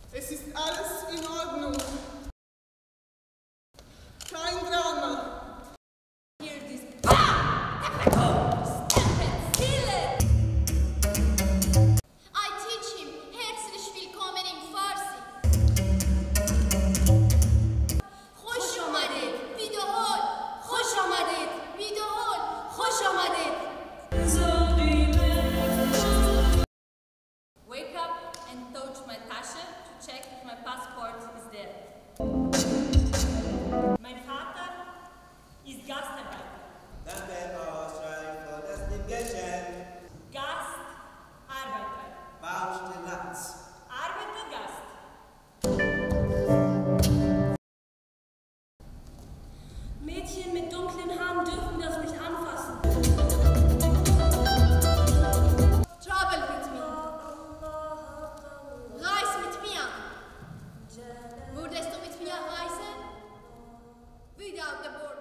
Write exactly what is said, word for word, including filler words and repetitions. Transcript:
Es ist alles in Ordnung. Kein Drama. Hear this. Ah! Stupid, stille! I teach him. Herzlich willkommen in Farsi. خوش آمدید. Wiederhol. خوش آمدید. Wiederhol. خوش آمدید. Wake up and touch my Tasche to check if my passport is there. Mein Vater ist Gastarbeiter. Danke Australien für das Navigation. Gastarbeiter. Baustellplatz. Arbeiter, Gast. Mädchen mit dunklen Haaren dürfen das nicht anfassen. Travel with me. Reis mit mir. Würdest du mit mir reisen? Without the border.